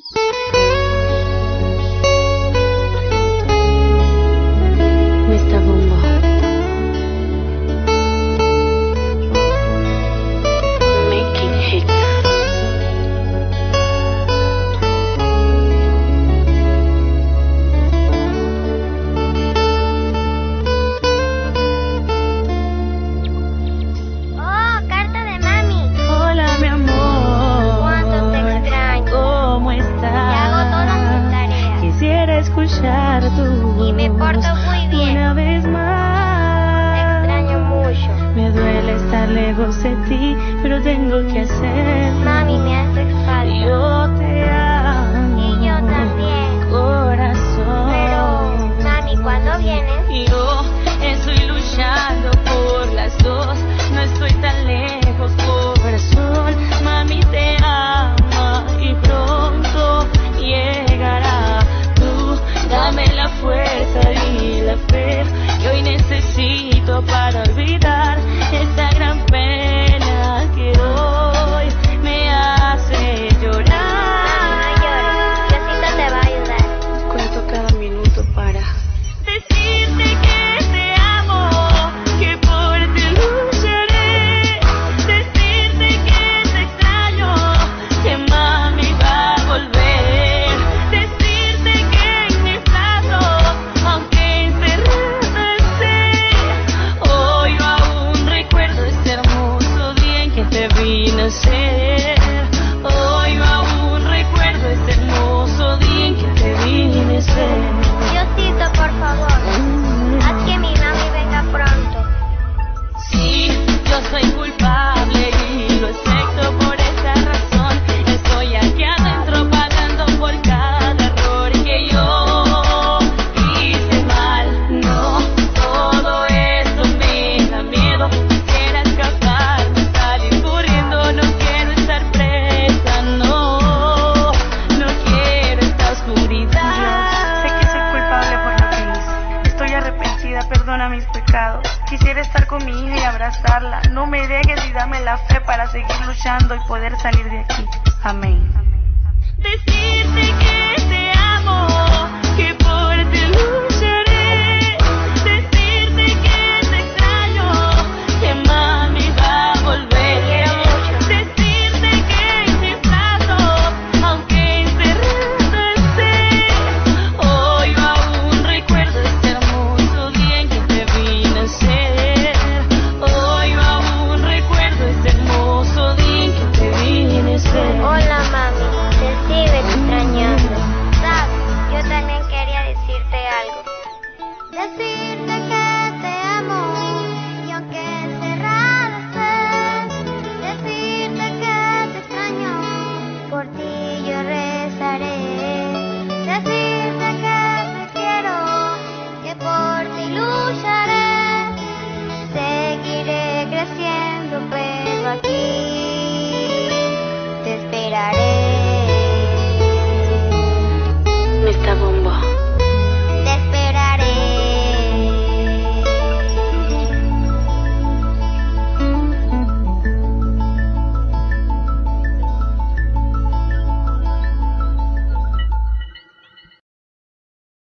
Mr. Bombo. Making hits. Oh, carta de mami. Hola, mi amor. Cuánto te extraño. ¿Cómo estás? Y hago todas mis tareas. Quisiera escuchar tu voz Y me porto muy bien. una vez Te más. extraño mucho. Me duele estar lejos de ti, pero tengo que hacerlo. Mami, me hace falta. Yo te amo. Y yo también. Corazón. Pero, mami, ¿cuándo vienes? Yo estoy luchando por las dos. No estoy tan lejos, corazón. Mami te ama y pronto llegará. Tú dame la fuerza y la fe que hoy necesito para olvidar esta gran pena que hoy me hace Mami, no llores. llorar. Diosito te va a ayudar. Cuento cada minuto para Decirte que te amo, que por ti lucharé. Decirte que te extraño, que mami va a volver. Decirte que en mis brazos, aunque encerrada esté, hoy yo aún recuerdo ese hermoso día en que te vi nacer. Hoy yo aún recuerdo ese hermoso día en que te vi nacer. Diosito, por favor, haz que mi mami venga pronto. Sí, yo soy culpable y lo acepto por esa razón. Estoy aquí adentro pagando por cada error que yo hice mal. No, todo esto me da miedo. Quisiera escaparme, salir corriendo. No quiero estar presa, no quiero esta oscuridad. Sé que soy culpable por lo que hice. Estoy arrepentida, perdona mis pecados. Quisiera estar con mi hija y abrazarla. No me dejes y dame la fe para seguir luchando y poder salir de aquí. Amén. Decirte que te amo, que por ti lucharé. Decirte que te extraño, que mami va a volver. Te quiero mucho. Decirte que en mis brazos, aunque encerrada esté, hoy yo aún recuerdo ese hermoso día en que te vi nacer. Hoy yo aún recuerdo ese hermoso día en que te vi nacer. Hola, mami. Te sigo extrañando. ¿Sabes? Yo también quería decirte algo. Decirte que te amo y aunque encerrada estés, decirte que te extraño, por ti yo rezaré. Decirte que te quiero, que por ti lucharé. Seguiré creciendo, pero aquí